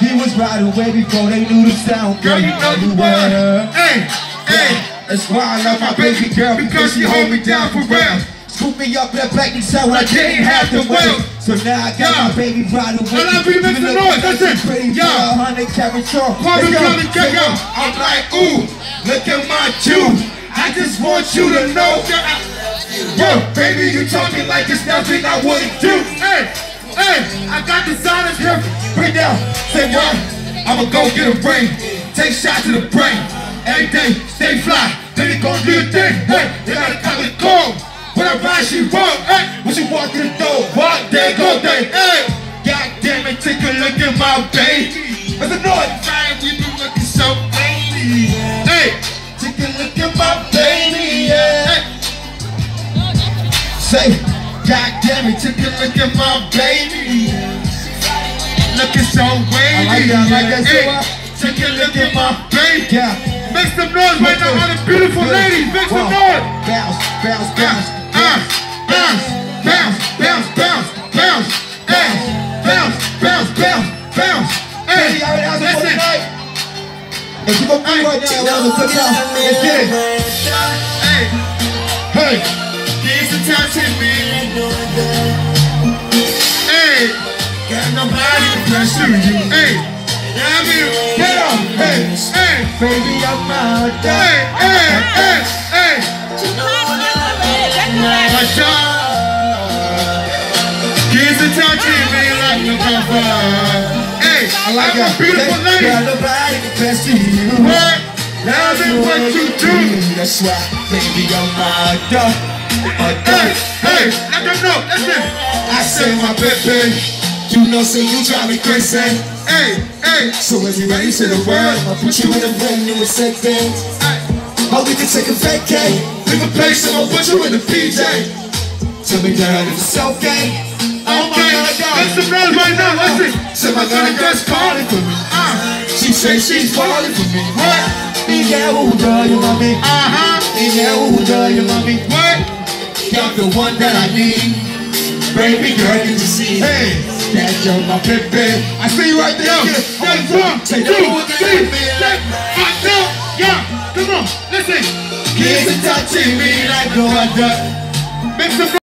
We was right away before they knew the sound. Girl, you know the word. Hey, hey. That's why I love my baby girl, because she hold me down for real. Scoop me up that back and show when I didn't have to wait. So now I got my baby right away. I love you, Mr. Noise, listen. Yeah, 100 carat short. I'm like, ooh, look at my juice. I just want you to know. Yo, baby, you talking like it's nothing I wouldn't do. Hey, hey, I got designers here. Bring down, say what? I'ma go get a ring. Take shots to the brain. Every day, stay fly. Then it gon' do your thing. Hey, they gotta come and go. When I ride, she walk. Hey, when she walk through the door, walk, there go they. Hey, God damn it, take a look at my baby. What's the noise? Fine, we been looking so baby. Hey, take a look at my baby. Yeah. Hey. Say, God damn it, take a look at my baby. Looking so wavy. I like that, hey, take a look at my baby. Yeah. Make some noise right now, all the beautiful ladies. Make some noise. Bounce, bounce, bounce. Bounce, bounce, bounce, bounce, bounce, bounce, bounce, bounce, bounce, bounce. Hey, listen. If you go through right now, we're gonna cook out. Let's get it. Hey, hey, give some time to me. Hey, got nobody to pursue you. Hey. I mean, get up, hey, hey, baby, I'm out there. Hey, hey, hey, hey. My job. Kids are touching me like no cover. Hey, I like a beautiful lady. Got nobody to pursue you. What? Love is what you do. That's why, baby, I'm out there. Hey, hey, let them know, listen. I say my baby, you know, say you drive me crazy. Hey, hey. So as you ready to the world, I'll put you in a brand new setting. Oh, we can take a vacay. Leave a place and I'll put you in the PJ. Tell me, girl, if it's okay. Okay, let's some noise right now, listen. Say my girl's calling for me. She says she's falling for me. What? Yeah, who girl, you mommy? Yeah, who girl, you mommy? What? You're the one that I need. Baby girl, you can see. Hey. That's your my baby. I see you right there. That's 1, 2, 3, 4, 5, yeah. Come on, listen. Kids are touching me like no other. Make some